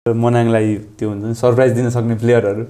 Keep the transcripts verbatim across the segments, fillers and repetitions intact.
मनाङलाई त्यो हुन्छ नि सरप्राइज दिन सक्ने प्लेयरहरू।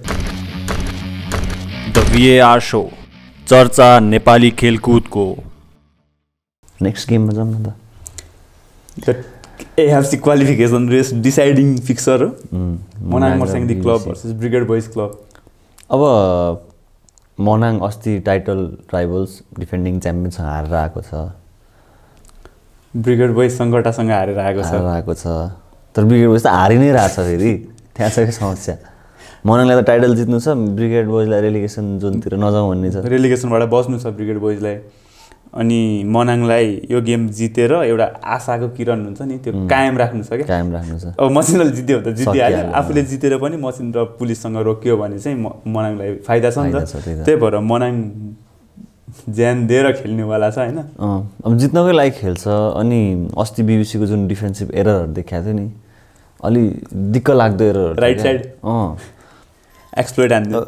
द भिएआर शो चर्चा नेपाली खेलकुदको। नेक्स्ट गेममा जाउँ न त। AFC qualification race deciding fixture हो Manang Marsyangdi club versus brigade boys club. अब मनाङ अस्ति टाइटल राइभल्स डिफेन्डिङ च्याम्पियनसँग हारेर आएको छ। ब्रिगेड बोइज सङ्कटासँग हारेर आएको छ आएको छ तर ब्रिगेड बोइज त हारि नै रहेछ फेरि त्यहाँ छ कि समस्या। मनाङलाई त टाइटल जित्नु छ, ब्रिगेड बोइजलाई रेलिगेसन जोनतिर नजाउँ भन्ने छ। रेलिगेसनबाट बस्नु छ ब्रिगेड बोइजलाई। अनि मनाङलाई यो गेम जितेर एउटा आशाको किरण हुन्छ नि त्यो कायम राख्नु छ क्या, कायम राख्नु छ। अब मसिनले जित्यो भने त जितिहाल्यो, आफूले जितेर पनि मसिन र पुलिससँग रोकियो भने चाहिँ मनाङलाई फाइदा छ नि त। त्यही भएर मनाङ ज्यान दिएर खेल्नेवाला छ होइन। अब जित्नकै लागि खेल्छ। अनि अस्ति बिबिसीको जुन डिफेन्सिभ एररहरू देखाएको थियो नि अलि दिक्क लाग्दो एरर, राइट साइड अँ एक्सप्लोइट हान्थ्यो।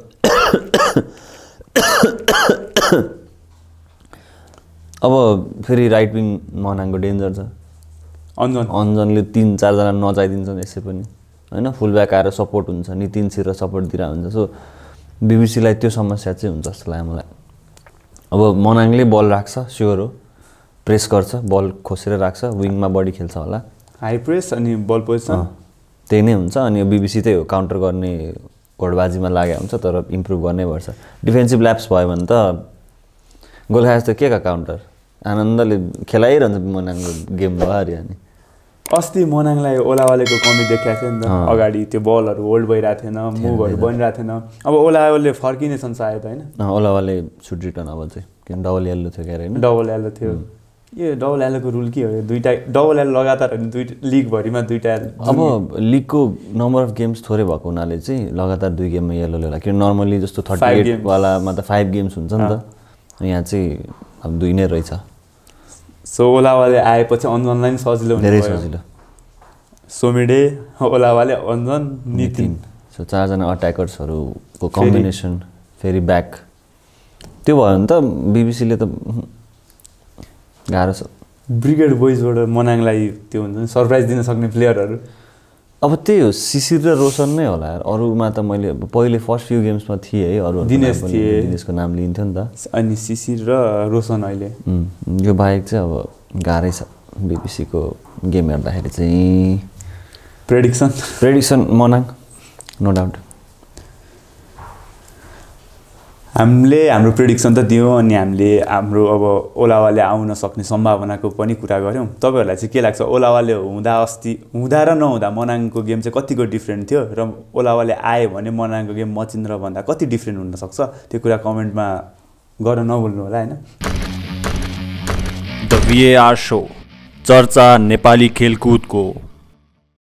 अब फेरि राइट विङ मनाङको डेन्जर छ। अन्जन अन्जनले तिन चारजना नचाइदिन्छन् यसै पनि होइन, फुलब्याक आएर सपोर्ट हुन्छ, नितिन सिर सपोर्ट दिइरहेको हुन्छ। सो बिबिसीलाई त्यो समस्या चाहिँ हुन्छ जस्तो लाग्यो मलाई। अब मनाङले बल राख्छ स्योर हो, प्रेस गर्छ, बल खोसेर राख्छ, विङमा बढी खेल्छ होला, हाई प्रेस अनि बल पोजिसन त्यही नै हुन्छ। अनि बिबिसी त्यही हो काउन्टर गर्ने घोडबाजीमा लागेको हुन्छ तर इम्प्रुभ गर्नै पर्छ। डिफेन्सिभ ल्याप्स भयो भने त गोल खाएछ त के का काउन्टर आनन्दले खेलाइरहन्छ मनाङको गेम भयो अरे। अनि अस्ति मनाङलाई ओलावालेको कमी देखाएको थियो नि त, अगाडि त्यो बलहरू होल्ड भइरहेको थिएन, मुभहरू बनिरहेको थिएन। अब ओलावाले फर्किने छन् सायद होइन, ओलावाले सुट रिटर्न अब चाहिँ किन डबल येल्लो थियो क्यारे होइन, डबल येल्लो थियो। यो डबल येल्लोको रुल के हो? दुईवटा डबल येल्लो लगातार दुईवटा लिगभरिमा दुईवटा। अब लिगको नम्बर अफ गेम्स थोरै भएको हुनाले चाहिँ लगातार दुई गेममा येल्लो ल्याउला, किन नर्मली जस्तो थर्टी एटवालामा त फाइभ गेम्स हुन्छ नि त, यहाँ चाहिँ अब दुई नै रहेछ। सो ओलावाले आएपछि अन्जनलाई पनि सजिलो हुन्छ, धेरै सजिलो। सोमिडे ओलावाले अन्जन नितिन, सो चारजना अट्याकर्सहरूको कम्बिनेसन फेरि ब्याक त्यो भयो भने त बिबिसीले त गाह्रो छ। ब्रिगेड बोइजबाट मनाङलाई त्यो हुन्छ नि सरप्राइज दिन सक्ने प्लेयरहरू अब त्यही हो, शिशिर र रोशन नै होला यार। अरूमा त मैले पहिले फर्स्ट फ्यु गेम्समा थिएँ है, अरू दिनेश थिए, दिनेशको नाम लिन्थ्यो नि त। अनि शिशिर र रोशन अहिले यो बाहेक चाहिँ अब गाह्रै छ बिबिसीको गेम हेर्दाखेरि चाहिँ। प्रेडिक्सन प्रेडिक्सन मनाङ नो डाउट। हामीले हाम्रो प्रेडिक्सन त दियौँ अनि हामीले हाम्रो अब ओलावाले आउन सक्ने सम्भावनाको पनि कुरा गऱ्यौँ। तपाईँहरूलाई चाहिँ के लाग्छ ओलावाले हुँदा अस्ति हुँदा र नहुँदा मनाङको गेम चाहिँ कतिको डिफ्रेन्ट थियो र ओलावाले आयो भने मनाङको गेम मचिन्द्रभन्दा कति डिफ्रेन्ट हुनसक्छ त्यो कुरा कमेन्टमा गर्न नभुल्नु होला होइन। द भिएआर शो चर्चा नेपाली खेलकुदको।